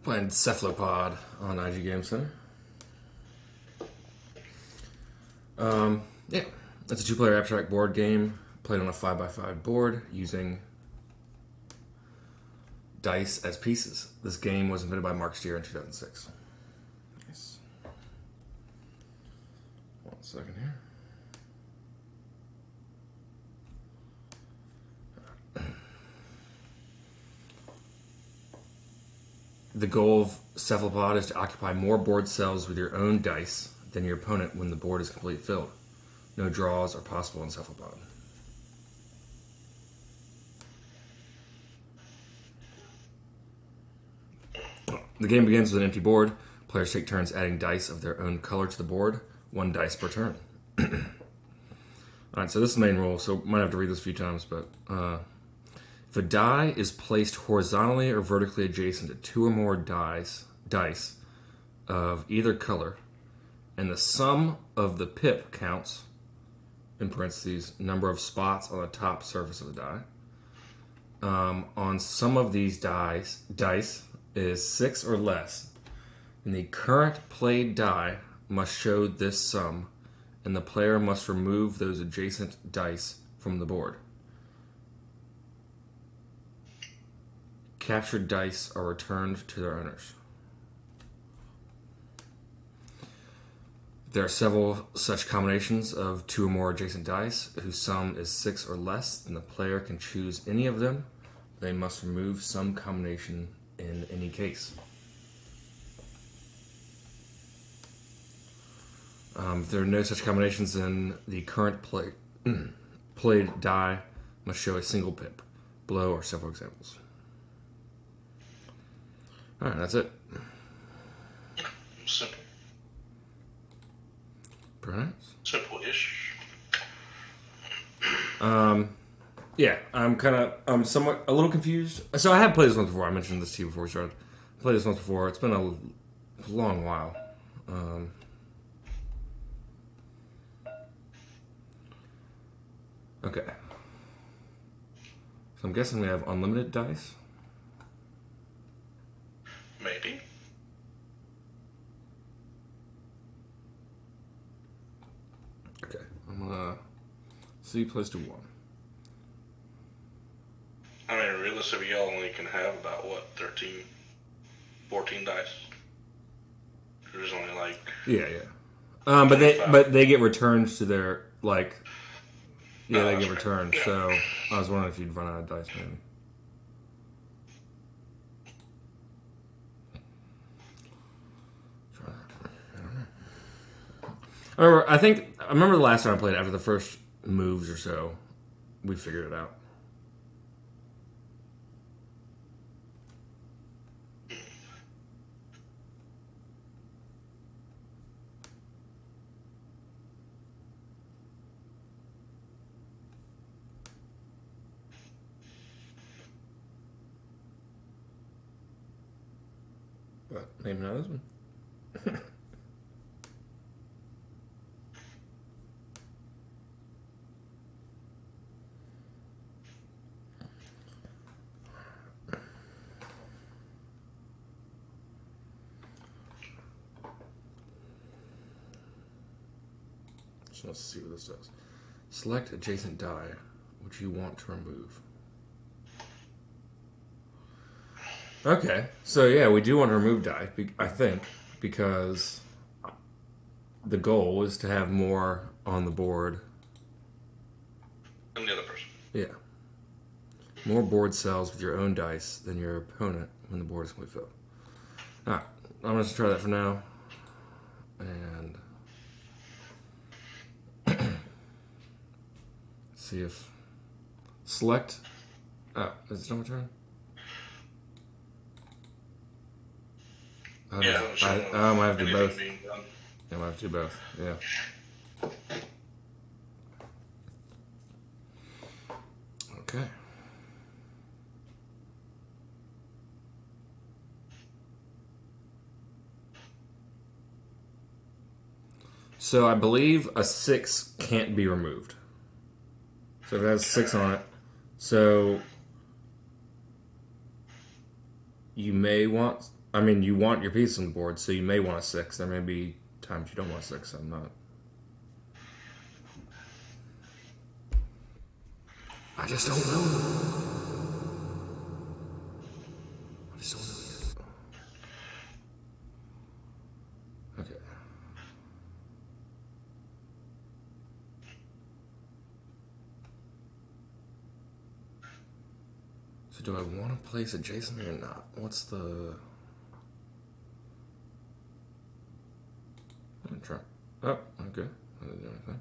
Playing Cephalopod on IG Game Center. Yeah, it's a two-player abstract board game played on a 5x5 board using dice as pieces. This game was invented by Mark Steere in 2006. Nice. 1 second here. The goal of Cephalopod is to occupy more board cells with your own dice than your opponent when the board is completely filled. No draws are possible in Cephalopod. The game begins with an empty board. Players take turns adding dice of their own color to the board, 1 dice per turn. Alright, so this is the main rule, so might have to read this a few times, but if a die is placed horizontally or vertically adjacent to 2 or more dice of either color, and the sum of the pip counts, in parentheses, number of spots on the top surface of the die, on some of these dice is 6 or less, then the current played die must show this sum, and the player must remove those adjacent dice from the board. Captured dice are returned to their owners. There are several such combinations of 2 or more adjacent dice whose sum is 6 or less, then the player can choose any of them. They must remove some combination in any case. If there are no such combinations, then the current played die must show a single pip. Below are several examples. Alright, that's it. Simple. Perhaps? Simple-ish. Yeah, I'm somewhat, a little confused. So I have played this once before. I mentioned this to you before we started. I played this once before. It's been a long while. Okay. So I'm guessing we have unlimited dice. Maybe. Okay, I'm gonna C plays to 1. I mean, realistically, y'all only can have about, 14 dice? There's only like... Yeah. But they get returned to their, like... Yeah, they get returned, yeah. So I was wondering if you'd run out of dice, maybe. I remember the last time I played, after the first moves or so, we figured it out. But maybe not this one. So let's see what this does. Select adjacent die which you want to remove. Okay, so yeah, we do want to remove die, I think, because the goal is to have more on the board. And the other person. Yeah. More board cells with your own dice than your opponent when the board is completely filled. Alright, I'm going to try that for now. And see if select. Oh, is it not my turn? I might have to do both. I might have to do both. Yeah. Okay. So I believe a 6 can't be removed. So it has 6 on it. So you may want I mean, you want your piece on the board, so you may want a 6. There may be times you don't want a 6. I'm not. I just don't know. I just don't know yet. Okay. So do I want to place adjacent or not? What's the... I'm gonna try. Oh, okay. I didn't do anything.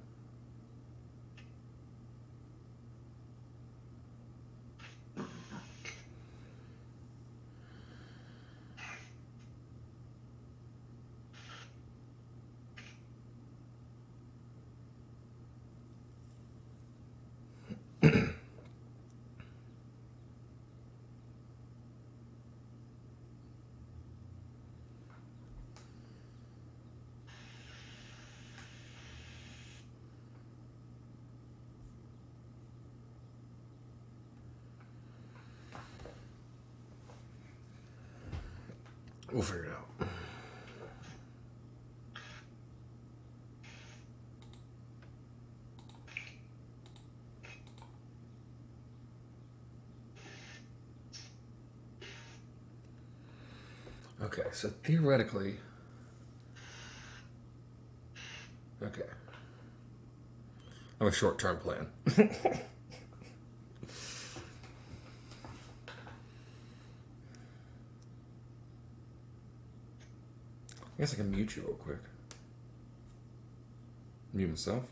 We'll figure it out. Okay, so theoretically... Okay. I have a short-term plan. I guess I can mute you real quick. Mute myself.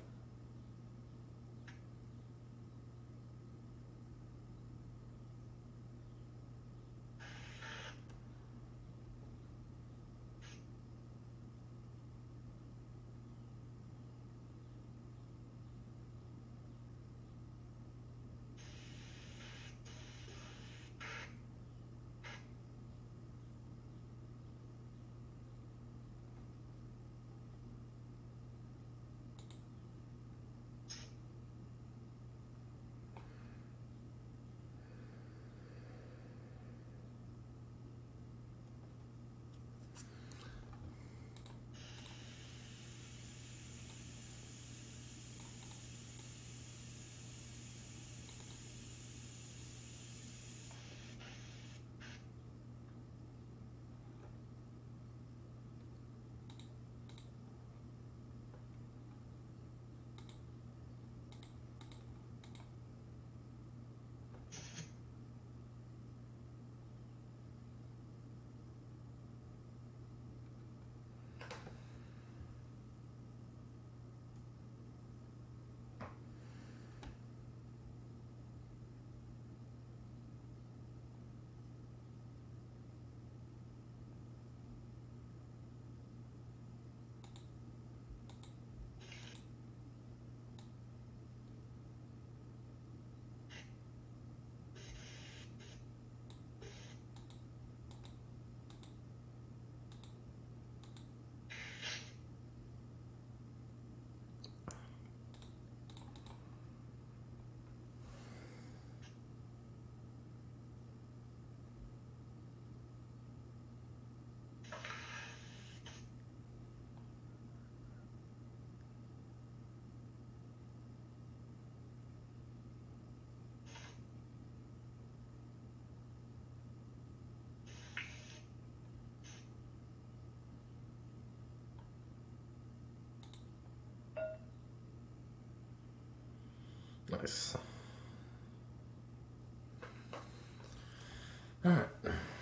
Nice. All right.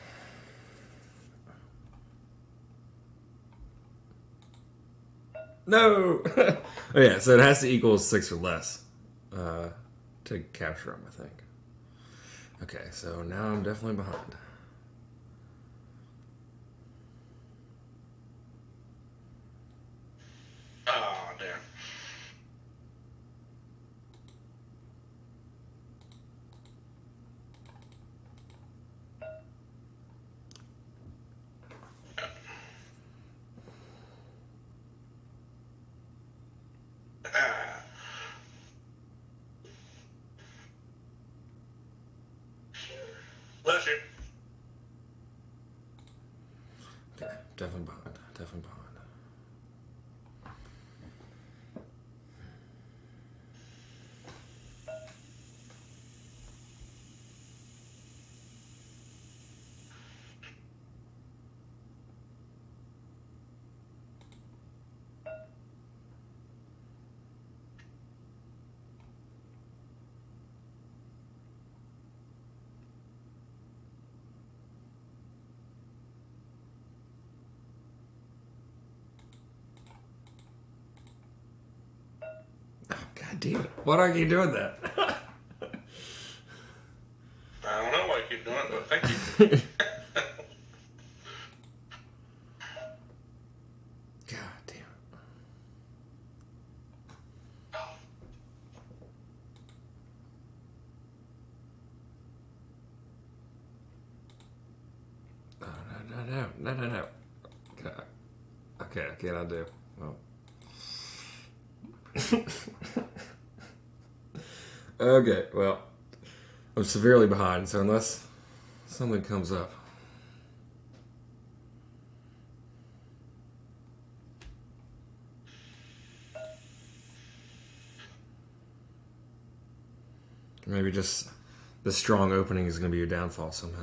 No! Oh, yeah, so it has to equal 6 or less to capture them, I think. Okay, so now I'm definitely behind. Oh, damn. Ah. Bless you. definitely behind. Definitely behind. God damn it. Why do I keep doing that? I don't know why I keep doing it, but thank you. God damn it. No. Okay, I cannot do. Well. Okay, well, I'm severely behind, so unless something comes up. Maybe just the strong opening is going to be your downfall somehow.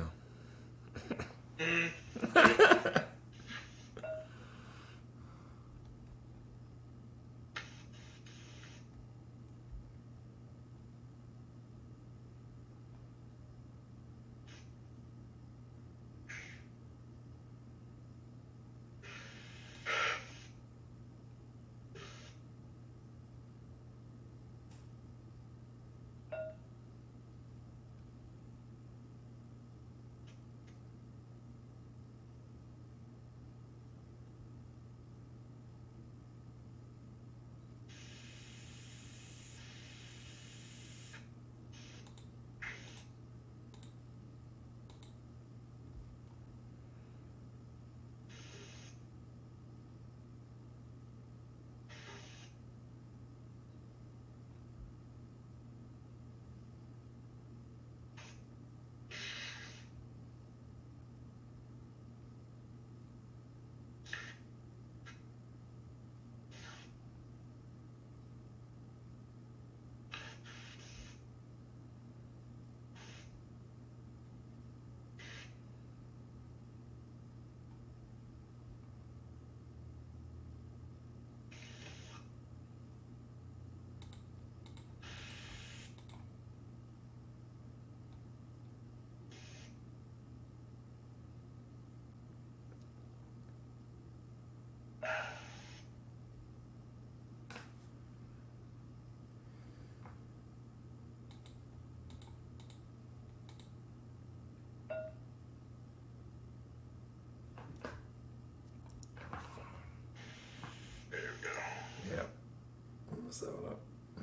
There we go. Yeah. What's that one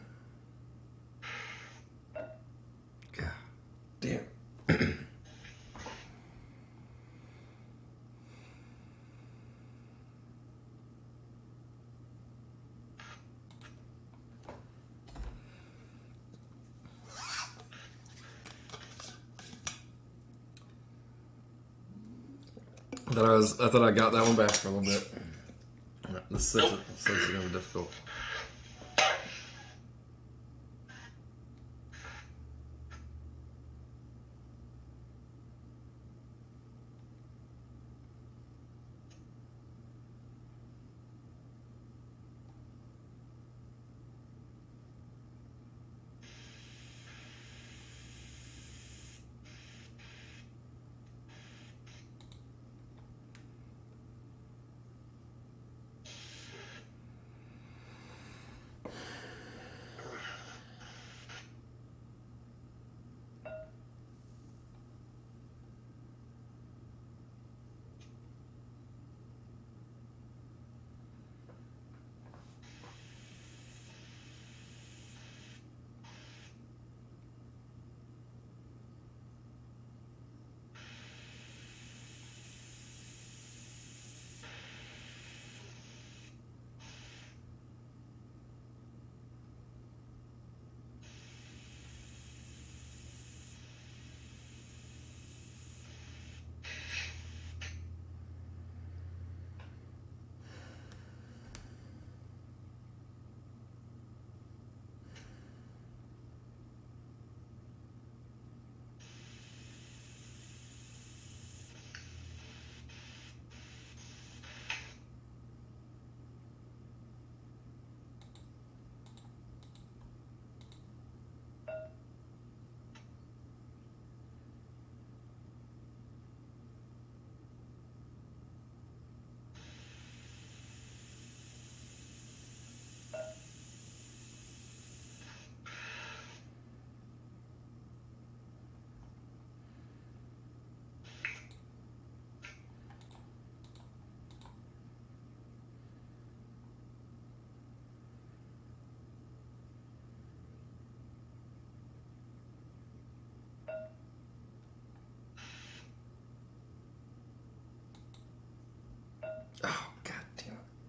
up? God damn. I thought I got that one back for a little bit. The six is gonna be difficult.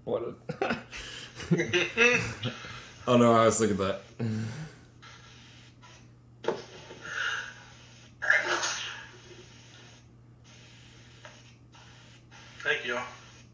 What? Oh no, I was thinking that. Thank you.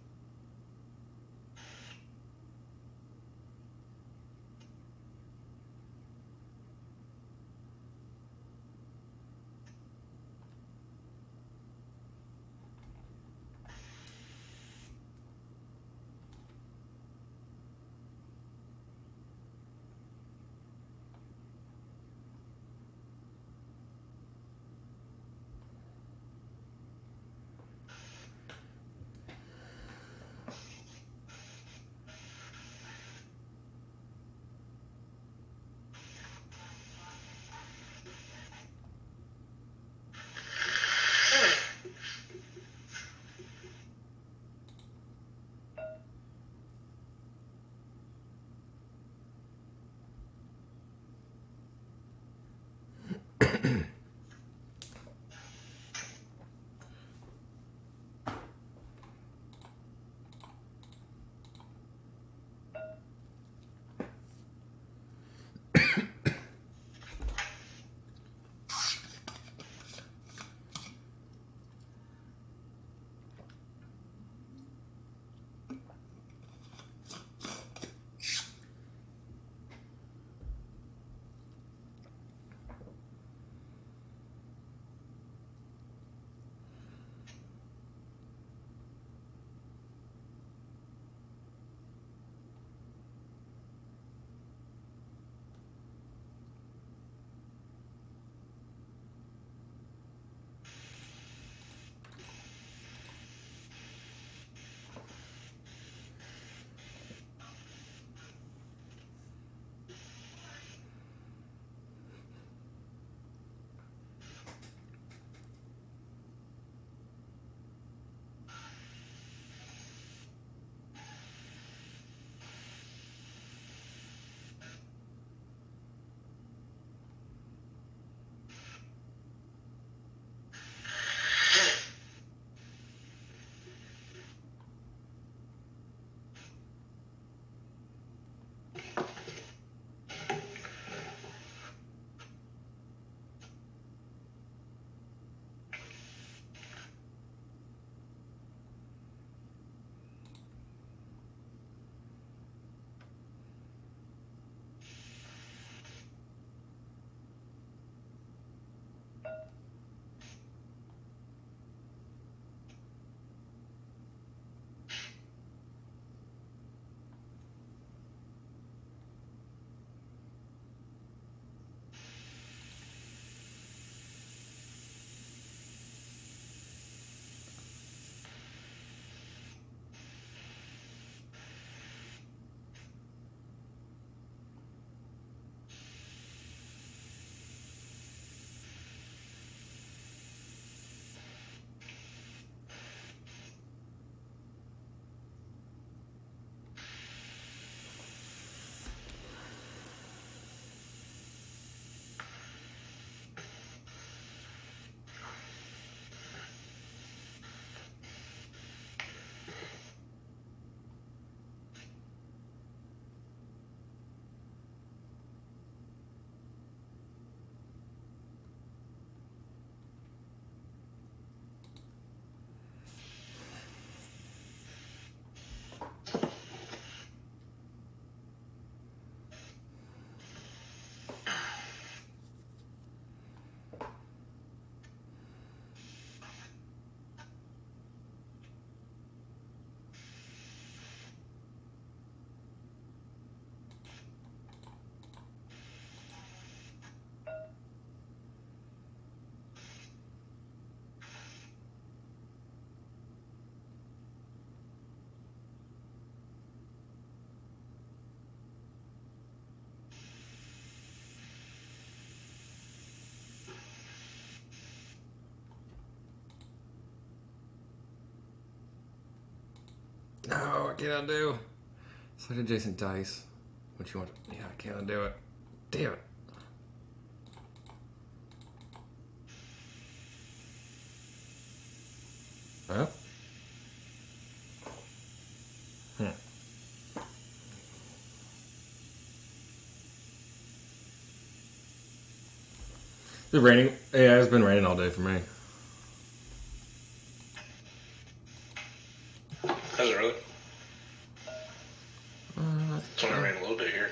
No, I can't undo. Select adjacent dice. What you want? Yeah, I can't undo it. Damn it. Huh? Is it raining? Yeah, it's been raining all day for me. Has it really? It's only rained a little bit here.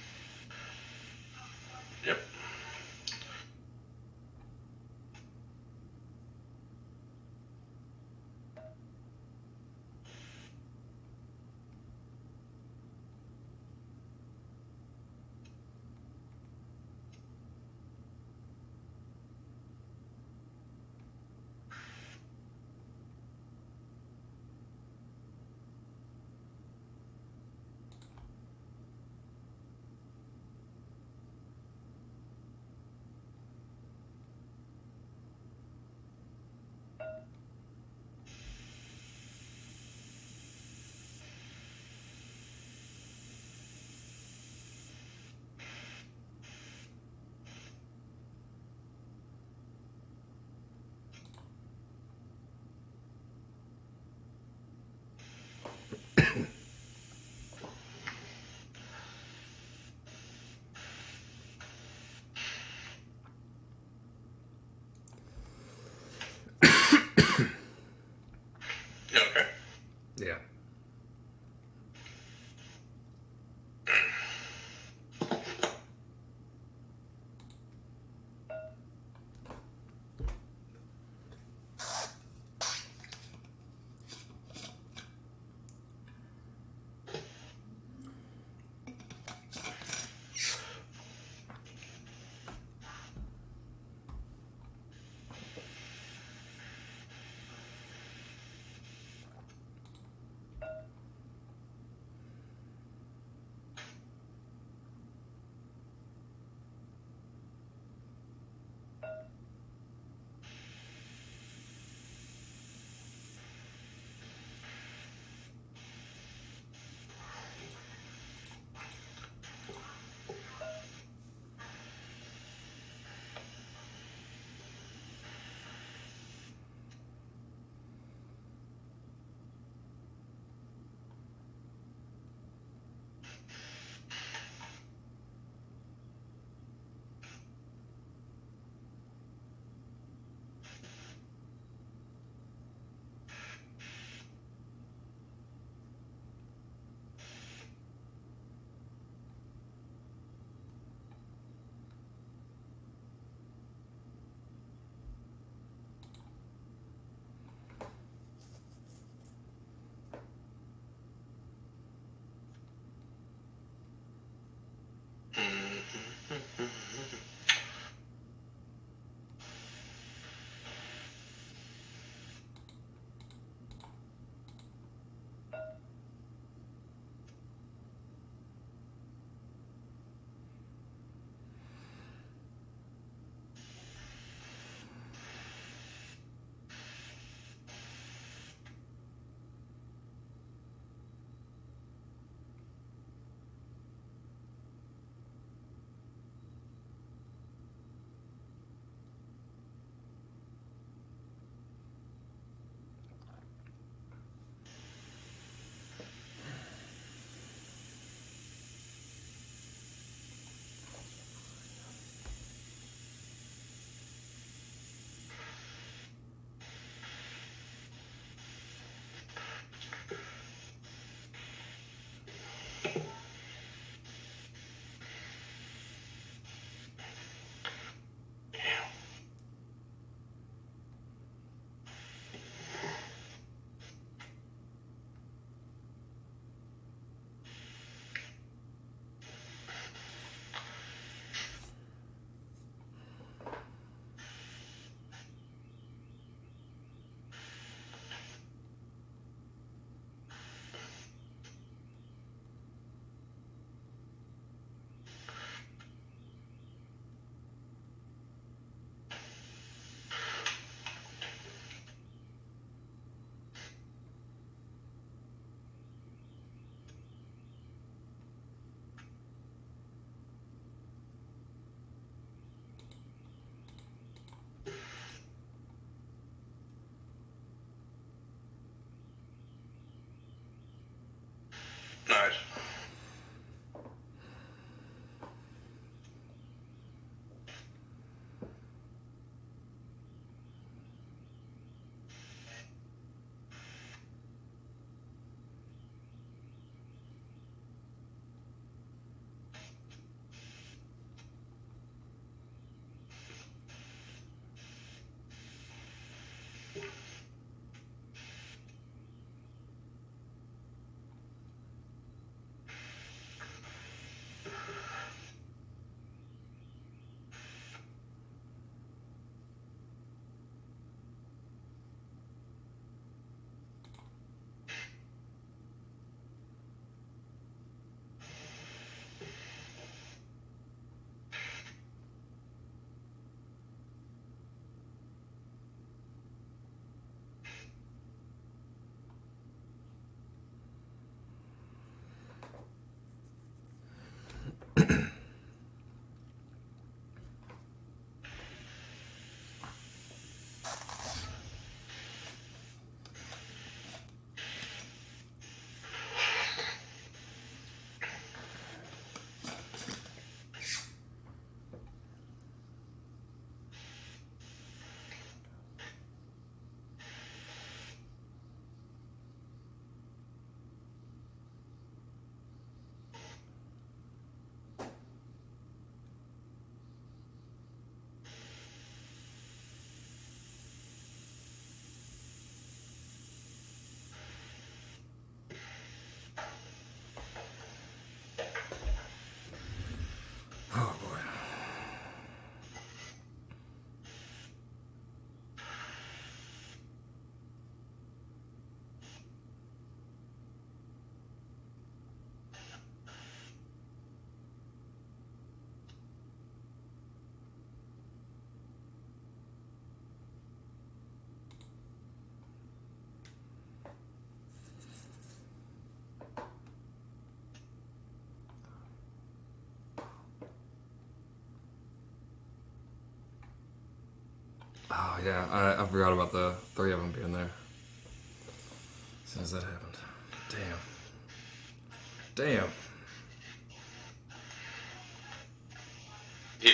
Yep. Oh yeah, I forgot about the 3 of them being there. As soon as that happened. Damn. Damn. Yep.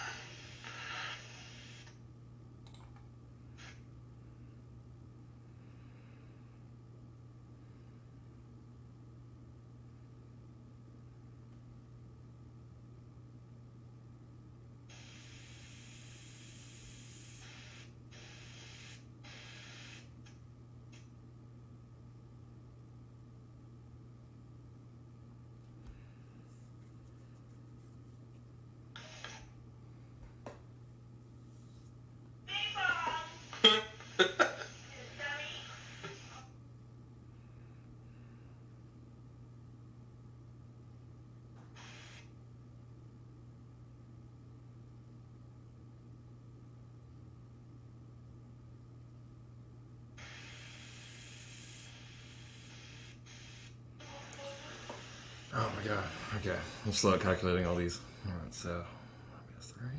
Oh my god. Okay. I'm slow at calculating all these. Alright, so minus 3.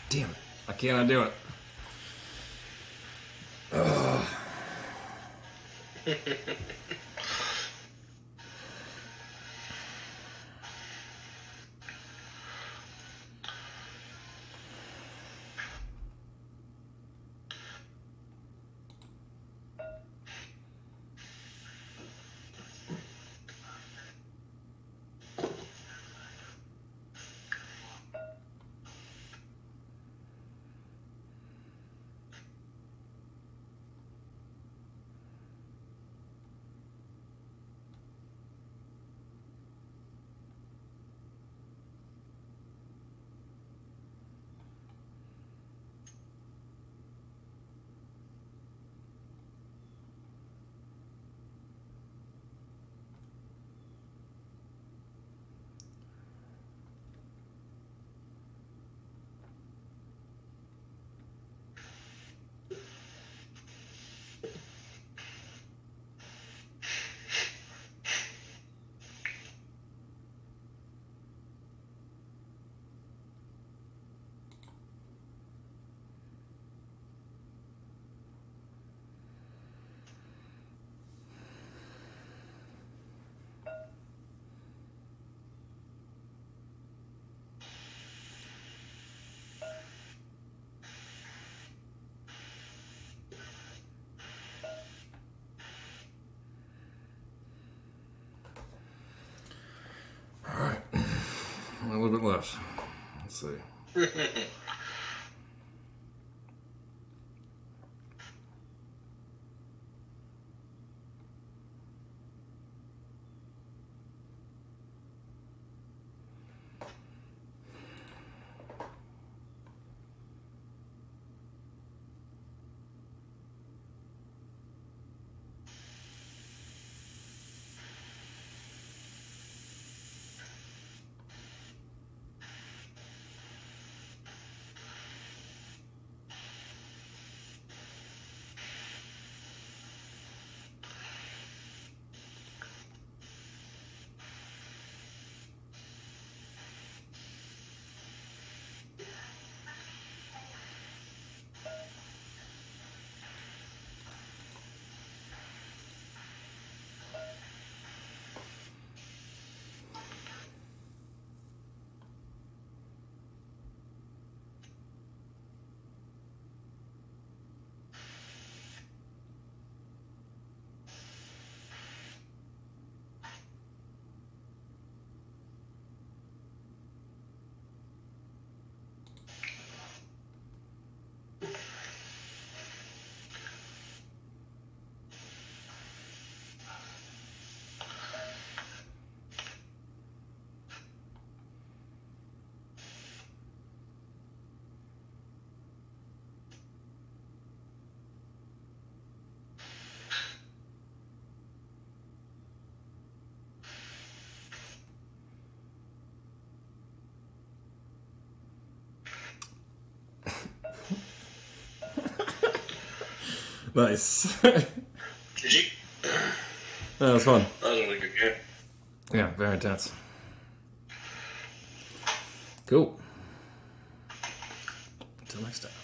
Damn it. I cannot do it. Alright. A little bit left. Let's see. Nice. GG. That was fun. That was a really good game. Yeah, very intense. Cool. Until next time.